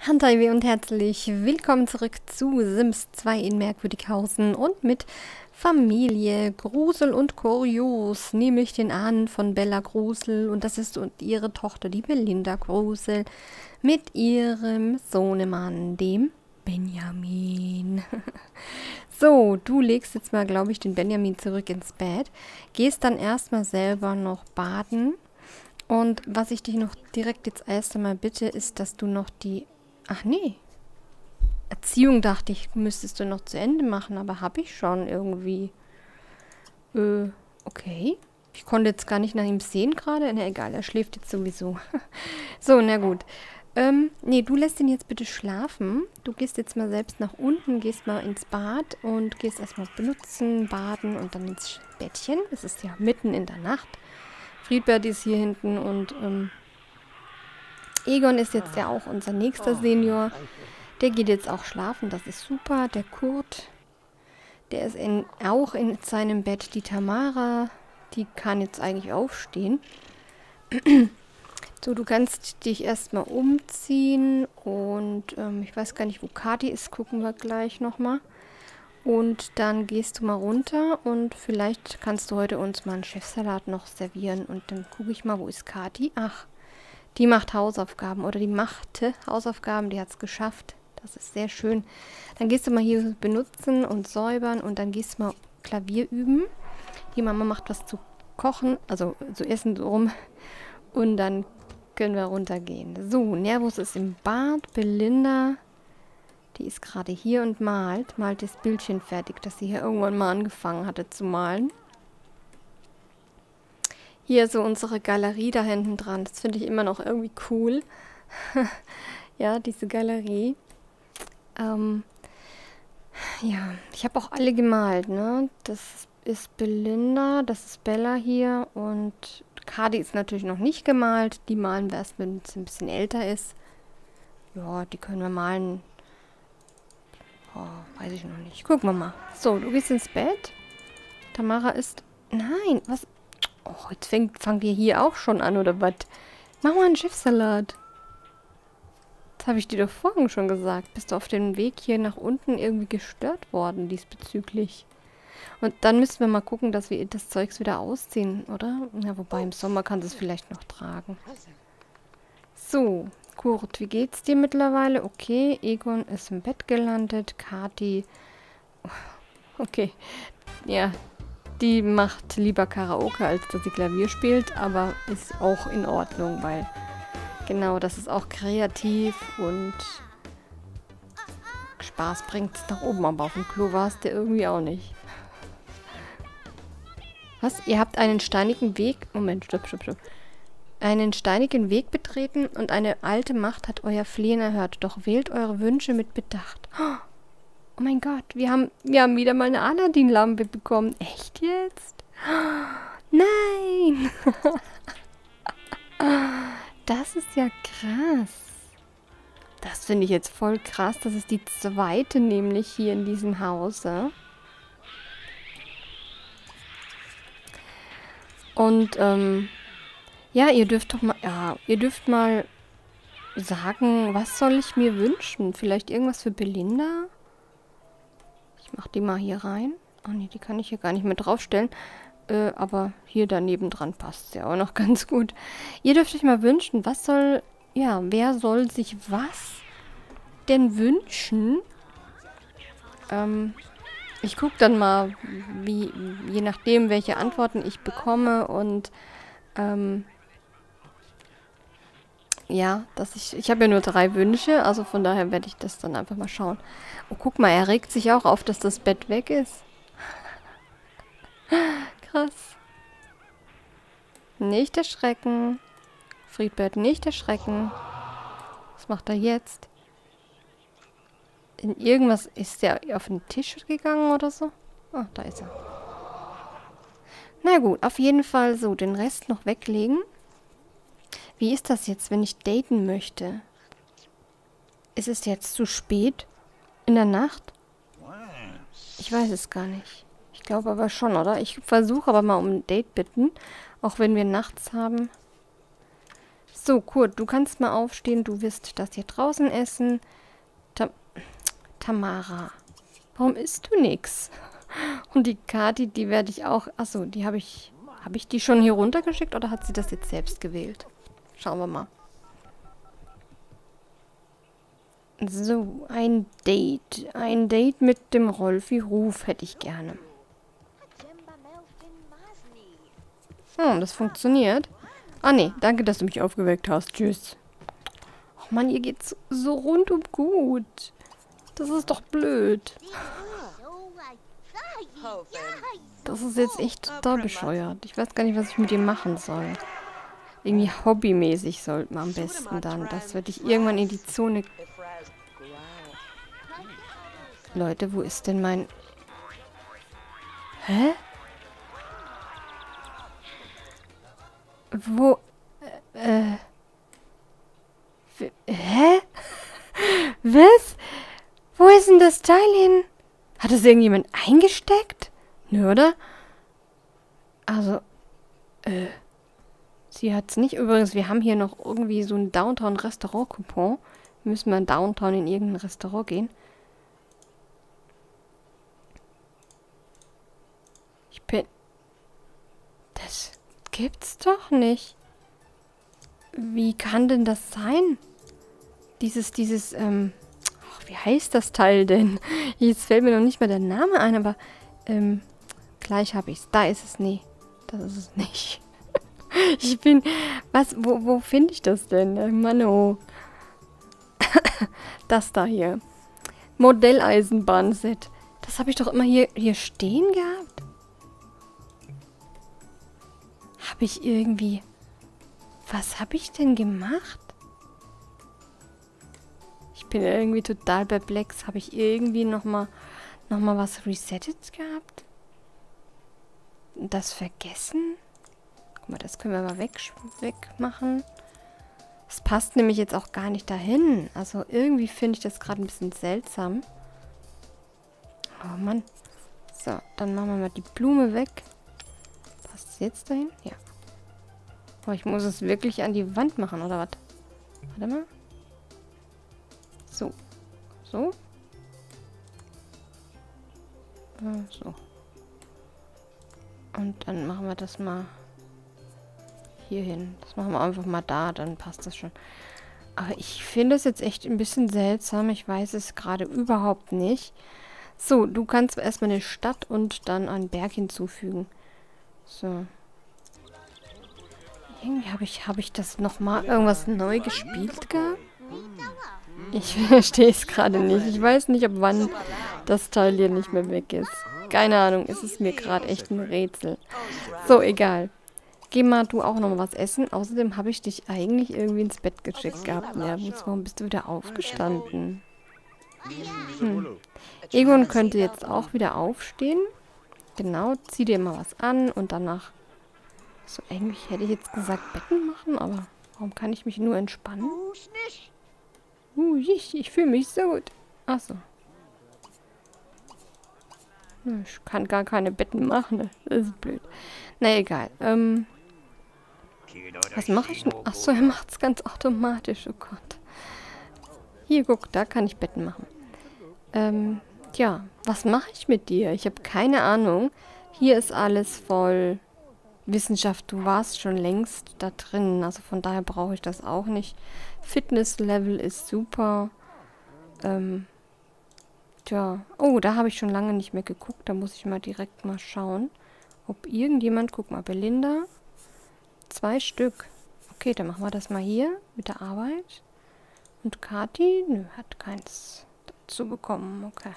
Handai und herzlich willkommen zurück zu Sims 2 in Merkwürdighausen und mit Familie Grusel und Kurios, nämlich den Ahnen von Bella Grusel und das ist und ihre Tochter, die Belinda Grusel, mit ihrem Sohnemann, dem Benjamin. So, du legst jetzt mal, glaube ich, den Benjamin zurück ins Bett, gehst dann erstmal selber noch baden und was ich dich noch direkt jetzt erst einmal bitte, ist, dass du noch die... Ach nee. Erziehung dachte ich, müsstest du noch zu Ende machen, aber habe ich schon irgendwie. Okay. Ich konnte jetzt gar nicht nach ihm sehen gerade. Na egal, er schläft jetzt sowieso. So, na gut. Nee, du lässt ihn jetzt bitte schlafen. Du gehst jetzt mal selbst nach unten, gehst mal ins Bad und gehst erstmal benutzen, baden und dann ins Bettchen. Es ist ja mitten in der Nacht. Friedbert ist hier hinten und Egon ist jetzt ja auch unser nächster Senior. Der geht jetzt auch schlafen, das ist super. Der Kurt, der ist auch in seinem Bett. Die Tamara, die kann jetzt eigentlich aufstehen. So, du kannst dich erstmal umziehen und ich weiß gar nicht, wo Kathi ist, gucken wir gleich nochmal. Und dann gehst du mal runter und vielleicht kannst du heute uns mal einen Chefsalat noch servieren. Und dann gucke ich mal, wo ist Kathi? Ach, die macht Hausaufgaben oder die machte Hausaufgaben, die hat es geschafft. Das ist sehr schön. Dann gehst du mal hier benutzen und säubern und dann gehst du mal Klavier üben. Die Mama macht was zu kochen, also zu essen so rum. Und dann können wir runtergehen. So, Nervus ist im Bad. Belinda, die ist gerade hier und malt. Malt das Bildchen fertig, das sie hier irgendwann mal angefangen hatte zu malen. Hier so unsere Galerie da hinten dran. Das finde ich immer noch irgendwie cool. Ja, diese Galerie. Ja, ich habe auch alle gemalt, ne? Das ist Belinda, das ist Bella hier und Kadi ist natürlich noch nicht gemalt. Die malen wir erst, wenn es ein bisschen älter ist. Ja, die können wir malen. Oh, weiß ich noch nicht. Gucken wir mal. So, du gehst ins Bett. Tamara ist... Nein, was... Oh, jetzt fangen wir hier auch schon an, oder was? Mach mal einen Schiffssalat. Das habe ich dir doch vorhin schon gesagt. Bist du auf dem Weg hier nach unten irgendwie gestört worden diesbezüglich? Und dann müssen wir mal gucken, dass wir das Zeugs wieder ausziehen, oder? Ja, wobei im Sommer kann es vielleicht noch tragen. So, Kurt, wie geht's dir mittlerweile? Okay, Egon ist im Bett gelandet. Kathi... Okay, ja... Die macht lieber Karaoke, als dass sie Klavier spielt, aber ist auch in Ordnung, weil genau, das ist auch kreativ und Spaß bringt es nach oben, aber auf dem Klo war es der irgendwie auch nicht. Was? Ihr habt einen steinigen Weg... Moment, stopp. Einen steinigen Weg betreten und eine alte Macht hat euer Flehen erhört, doch wählt eure Wünsche mit Bedacht. Oh mein Gott, wir haben wieder mal eine Aladdin-Lampe bekommen. Echt jetzt? Nein! Das ist ja krass. Das finde ich jetzt voll krass. Das ist die zweite nämlich hier in diesem Hause. Und, ja, ihr dürft doch mal, ja, ihr dürft mal sagen, was soll ich mir wünschen? Vielleicht irgendwas für Belinda? Ich mach die mal hier rein. Oh ne, die kann ich hier gar nicht mehr draufstellen. Aber hier daneben dran passt ja auch noch ganz gut. Ihr dürft euch mal wünschen, was soll... Ja, wer soll sich was denn wünschen? Ich gucke dann mal, je nachdem, welche Antworten ich bekomme und... ja, ich habe ja nur 3 Wünsche, also von daher werde ich das dann einfach mal schauen. Oh, guck mal, er regt sich auch auf, dass das Bett weg ist. Krass. Nicht erschrecken. Friedbert, nicht erschrecken. Was macht er jetzt? In irgendwas, ist der auf den Tisch gegangen oder so? Ah, da ist er. Na gut, auf jeden Fall so, den Rest noch weglegen. Wie ist das jetzt, wenn ich daten möchte? Ist es jetzt zu spät? In der Nacht? Ich weiß es gar nicht. Ich glaube aber schon, oder? Ich versuche aber mal um ein Date bitten. Auch wenn wir nachts haben. So, Kurt, du kannst mal aufstehen. Du wirst das hier draußen essen. Tamara, warum isst du nix? Und die Kati, die werde ich auch... Achso, die habe ich... Habe ich die schon hier runtergeschickt oder hat sie das jetzt selbst gewählt? Schauen wir mal. So, ein Date. Ein Date mit dem Rolfi Ruf hätte ich gerne. Oh, das funktioniert. Ah, nee, danke, dass du mich aufgeweckt hast. Tschüss. Oh Mann, ihr geht's so rundum gut. Das ist doch blöd. Das ist jetzt echt total bescheuert. Ich weiß gar nicht, was ich mit ihm machen soll. Irgendwie hobbymäßig sollte man am besten dann. Das werde ich irgendwann in die Zone... Leute, wo ist denn mein... Hä? Wo... Hä? Was? Wo ist denn das Teil hin? Hat das irgendjemand eingesteckt? Nö, oder? Also, sie hat's nicht. Übrigens, wir haben hier noch irgendwie so ein Downtown-Restaurant-Coupon. Müssen wir in Downtown in irgendein Restaurant gehen. Ich bin... Das gibt's doch nicht. Wie kann denn das sein? Wie heißt das Teil denn? Jetzt fällt mir noch nicht mal der Name ein, aber, gleich habe ich's. Da ist es. Nee, das ist es nicht. Ich bin... Was? Wo finde ich das denn? Mann, oh. Das da hier. Modelleisenbahnset. Das habe ich doch immer hier stehen gehabt. Habe ich irgendwie... Was habe ich denn gemacht? Ich bin irgendwie total perplex. Habe ich irgendwie nochmal was resettet gehabt? Das vergessen? Guck mal, das können wir mal wegmachen. Das passt nämlich jetzt auch gar nicht dahin. Also irgendwie finde ich das gerade ein bisschen seltsam. Oh Mann. So, dann machen wir mal die Blume weg. Passt es jetzt dahin? Ja. Aber ich muss es wirklich an die Wand machen, oder was? Warte mal. So. So. So. Und dann machen wir das mal hier hin. Das machen wir einfach mal da, dann passt das schon. Aber ich finde es jetzt echt ein bisschen seltsam. Ich weiß es gerade überhaupt nicht. So, du kannst erstmal eine Stadt und dann einen Berg hinzufügen. So. Irgendwie habe ich das nochmal irgendwas neu gespielt gehabt? Ich verstehe es gerade nicht. Ich weiß nicht, ab wann das Teil hier nicht mehr weg ist. Keine Ahnung, es ist mir gerade echt ein Rätsel. So, egal. Geh mal du auch noch was essen. Außerdem habe ich dich eigentlich irgendwie ins Bett geschickt gehabt. Ja, warum bist du wieder aufgestanden? Egon könnte jetzt auch wieder aufstehen. Genau, zieh dir mal was an und danach... So, eigentlich hätte ich jetzt gesagt Betten machen, aber warum kann ich mich nur entspannen? Ich fühle mich so gut. Achso. Ich kann gar keine Betten machen. Das ist blöd. Na egal. Was mache ich denn? Achso, er macht es ganz automatisch. Oh Gott. Hier, guck, da kann ich Betten machen. Ja, was mache ich mit dir? Ich habe keine Ahnung. Hier ist alles voll Wissenschaft. Du warst schon längst da drin. Also von daher brauche ich das auch nicht. Fitnesslevel ist super. Tja. Oh, da habe ich schon lange nicht mehr geguckt. Da muss ich mal direkt mal schauen, ob irgendjemand... Guck mal, Belinda. 2 Stück. Okay, dann machen wir das mal hier mit der Arbeit. Und Kathi? Nö, hat keins dazu bekommen. Okay.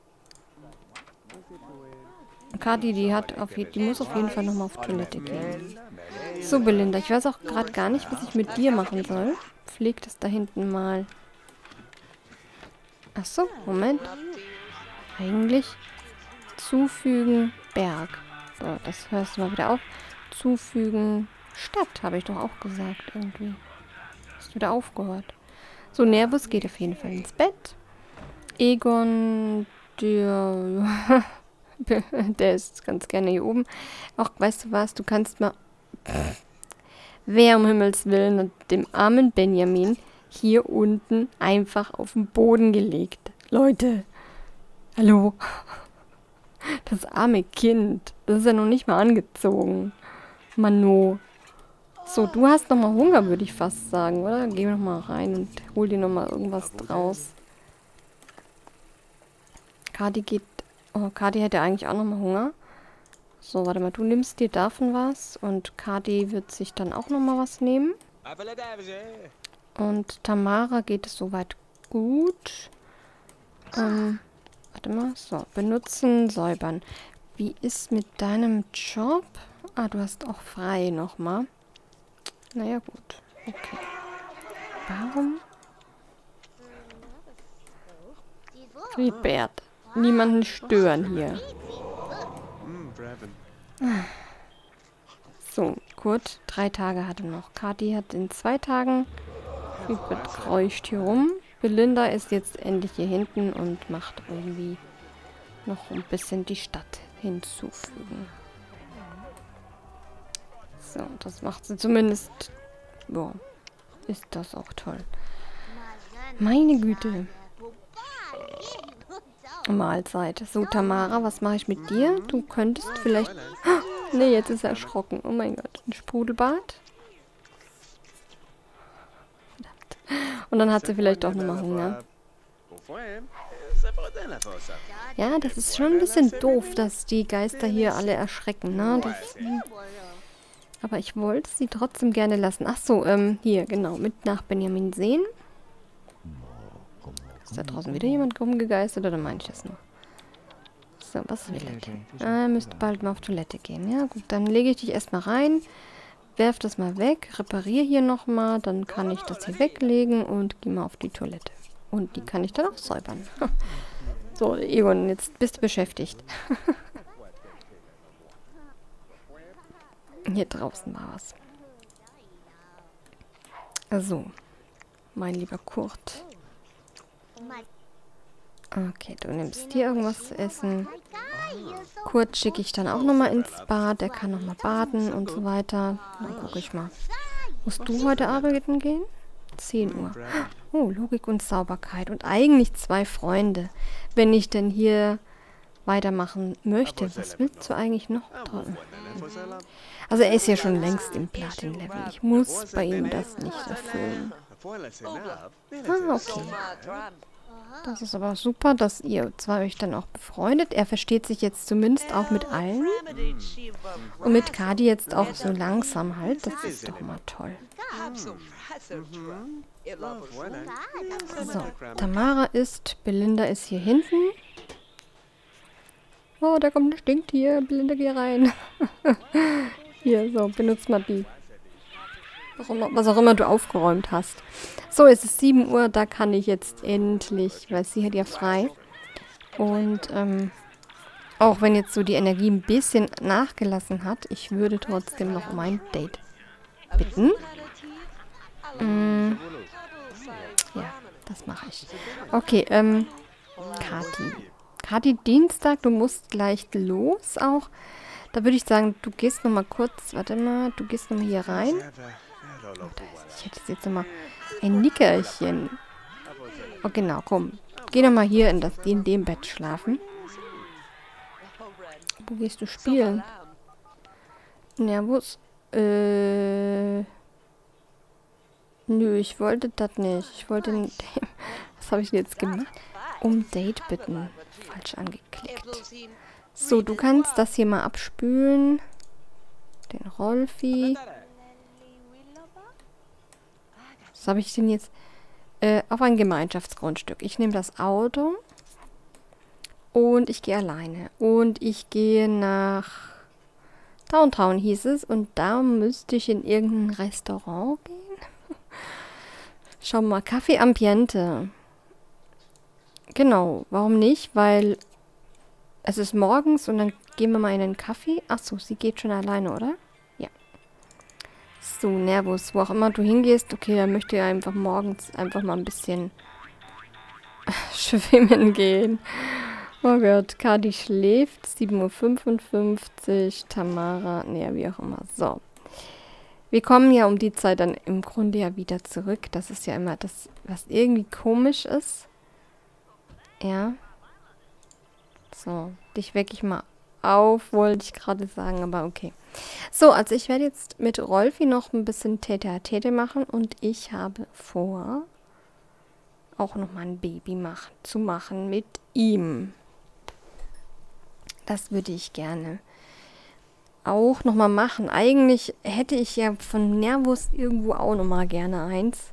Kathi, die muss auf jeden Fall nochmal auf Toilette gehen. So, Belinda, ich weiß auch gerade gar nicht, was ich mit dir machen soll. Pfleg das da hinten mal. Achso, Moment. Eigentlich zufügen Berg. So, das hörst du mal wieder auf. Zufügen Stadt, habe ich doch auch gesagt irgendwie. Hast du wieder aufgehört. So, Nervus geht auf jeden Fall ins Bett. Egon, der ist ganz gerne hier oben. Auch, weißt du was, du kannst mal... Wer um Himmels Willen hat dem armen Benjamin hier unten einfach auf den Boden gelegt? Leute, hallo? Das arme Kind, das ist ja noch nicht mal angezogen. Mano. So, du hast noch mal Hunger, würde ich fast sagen, oder? Geh noch mal rein und hol dir noch mal irgendwas draus. Kadi geht... Oh, Kadi hätte eigentlich auch noch mal Hunger. So, warte mal, du nimmst dir davon was und Kadi wird sich dann auch noch mal was nehmen. Und Tamara geht es soweit gut. Warte mal, so, benutzen, säubern. Wie ist mit deinem Job? Ah, du hast auch frei noch mal. Naja, gut. Okay. Warum? Ribert. Niemanden stören hier. So, Kurt, 3 Tage hat er noch. Kathi hat in 2 Tagen. Ribert kreucht hier rum. Belinda ist jetzt endlich hier hinten und macht irgendwie noch ein bisschen die Stadt hinzufügen. So, das macht sie zumindest. Boah, ist das auch toll. Meine Güte. Mahlzeit. So, Tamara, was mache ich mit dir? Du könntest vielleicht... Ne, jetzt ist er erschrocken. Oh mein Gott. Ein Sprudelbad. Verdammt. Und dann hat sie vielleicht doch nochmal Hunger. Ja, das ist schon ein bisschen doof, dass die Geister hier alle erschrecken, ne? Aber ich wollte sie trotzdem gerne lassen. Ach so, hier, genau. Mit nach Benjamin sehen. Ist da draußen wieder jemand rumgegeistert oder meine ich das nur? So, was will er? Er müsste bald mal auf Toilette gehen. Ja, gut, dann lege ich dich erstmal rein. Werf das mal weg. Repariere hier nochmal. Dann kann ich das hier weglegen und gehe mal auf die Toilette. Und die kann ich dann auch säubern. So, Egon, jetzt bist du beschäftigt. Hier draußen war was. So, mein lieber Kurt. Okay, du nimmst hier irgendwas zu essen. Kurt schicke ich dann auch nochmal ins Bad. Der kann nochmal baden und so weiter. Dann gucke ich mal. Musst du heute arbeiten gehen? 10 Uhr. Oh, Logik und Sauberkeit. Und eigentlich 2 Freunde. Wenn ich denn hier weitermachen möchte. Was willst du eigentlich noch? Also er ist ja schon längst im Platin-Level. Ich muss bei ihm das nicht erfüllen. Ah, okay. Das ist aber super, dass ihr 2 euch dann auch befreundet. Er versteht sich jetzt zumindest auch mit allen. Und mit Kadi jetzt auch so langsam halt. Das ist doch mal toll. So, Tamara ist, Belinda ist hier hinten. Oh, da kommt ein Stinktier. Belinda, geh rein. Hier, so, benutzt mal die. Was auch immer du aufgeräumt hast. So, es ist 7 Uhr, da kann ich jetzt endlich, weil sie hat ja frei. Und, auch wenn jetzt so die Energie ein bisschen nachgelassen hat, ich würde trotzdem noch um ein Date bitten. Ja, das mache ich. Okay, Kathi. Kathi, Dienstag, du musst gleich los auch. Da würde ich sagen, du gehst noch mal kurz, warte mal, du gehst noch mal hier rein. Oh, ich hätte jetzt noch mal ein Nickerchen. Oh, genau, komm. Geh noch mal hier in dem Bett schlafen. Wo gehst du spielen? Nervus. Nö, ich wollte das nicht. Ich wollte... Was habe ich denn jetzt gemacht? Um Date bitten. Falsch angeklickt. So, du kannst das hier mal abspülen. Den Rolfi. Was habe ich denn jetzt? Auf ein Gemeinschaftsgrundstück. Ich nehme das Auto. Und ich gehe alleine. Und ich gehe nach Downtown, hieß es. Und da müsste ich in irgendein Restaurant gehen. Schau mal, Café Ambiente. Genau, warum nicht? Weil es ist morgens und dann gehen wir mal in einen Kaffee. Achso, sie geht schon alleine, oder? Ja. So, Nervus, wo auch immer du hingehst. Okay, er möchte ja einfach morgens einfach mal ein bisschen schwimmen gehen. Oh Gott, Kadi schläft. 7:55 Uhr. Tamara, nee, wie auch immer. So. Wir kommen ja um die Zeit dann im Grunde ja wieder zurück. Das ist ja immer das, was irgendwie komisch ist. Ja. So, dich wecke ich mal auf, wollte ich gerade sagen, aber okay. So, also ich werde jetzt mit Rolfi noch ein bisschen Tete-a-Tete machen und ich habe vor, auch nochmal ein Baby zu machen mit ihm. Das würde ich gerne auch nochmal machen. Eigentlich hätte ich ja von Nervus irgendwo auch nochmal gerne eins.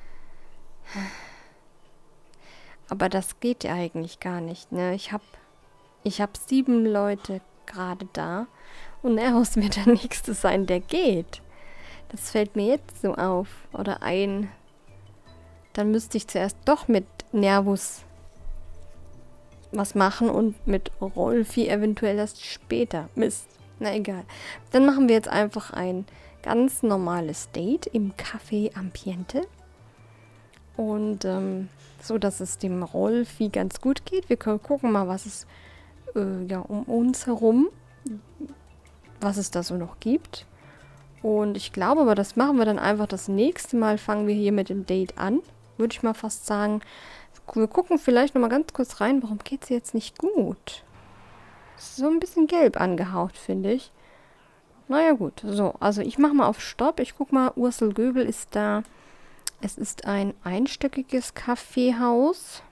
Aber das geht ja eigentlich gar nicht, ne? Ich hab 7 Leute gerade da und Nervus wird der Nächste sein, der geht. Das fällt mir jetzt so auf oder ein. Dann müsste ich zuerst doch mit Nervus was machen und mit Rolfi eventuell erst später. Mist. Na egal. Dann machen wir jetzt einfach ein ganz normales Date im Café Ambiente. Und so, dass es dem Rolfi ganz gut geht. Wir können gucken mal, was es ja, um uns herum, was es da so noch gibt. Und ich glaube aber, das machen wir dann einfach das nächste Mal. Fangen wir hier mit dem Date an. Würde ich mal fast sagen. Wir gucken vielleicht noch mal ganz kurz rein. Warum geht es jetzt nicht gut? So ein bisschen gelb angehaucht, finde ich. Naja, gut. So, also ich mache mal auf Stopp. Ich gucke mal, Ursel Göbel ist da. Es ist ein einstöckiges Kaffeehaus.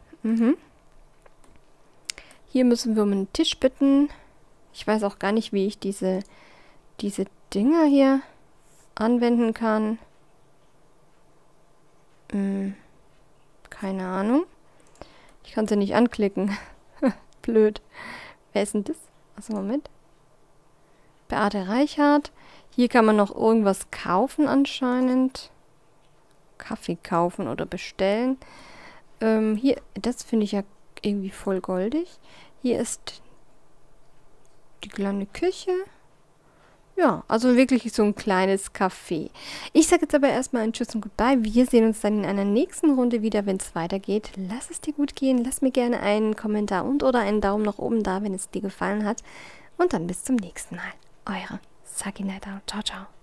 Hier müssen wir um einen Tisch bitten. Ich weiß auch gar nicht, wie ich diese Dinger hier anwenden kann. Keine Ahnung. Ich kann sie nicht anklicken. Blöd. Wer ist denn das? Achso, Moment. Beate Reichhardt. Hier kann man noch irgendwas kaufen anscheinend. Kaffee kaufen oder bestellen. Hier, das finde ich ja irgendwie voll goldig. Hier ist die kleine Küche. Ja, also wirklich so ein kleines Café. Ich sage jetzt aber erstmal ein Tschüss und Goodbye. Wir sehen uns dann in einer nächsten Runde wieder, wenn es weitergeht. Lass es dir gut gehen. Lass mir gerne einen Kommentar und oder einen Daumen nach oben da, wenn es dir gefallen hat. Und dann bis zum nächsten Mal. Eure Sakina. Ciao, ciao.